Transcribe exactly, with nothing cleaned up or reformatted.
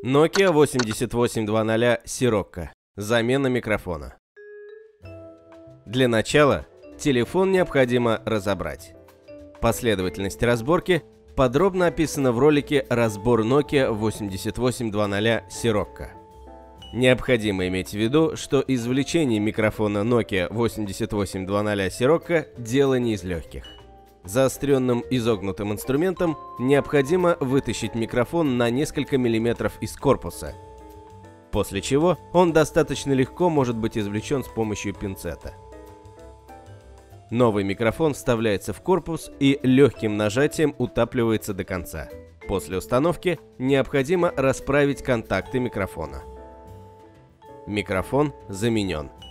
Nokia восемьдесят восемь двадцать Sirocco. Замена микрофона. Для начала телефон необходимо разобрать. Последовательность разборки подробно описана в ролике «Разбор Nokia восемьдесят восемь двадцать Sirocco». Необходимо иметь в виду, что извлечение микрофона Nokia восемьдесят восемь двадцать Sirocco – дело не из легких. Заостренным изогнутым инструментом необходимо вытащить микрофон на несколько миллиметров из корпуса, после чего он достаточно легко может быть извлечен с помощью пинцета. Новый микрофон вставляется в корпус и легким нажатием утапливается до конца. После установки необходимо расправить контакты микрофона. Микрофон заменен.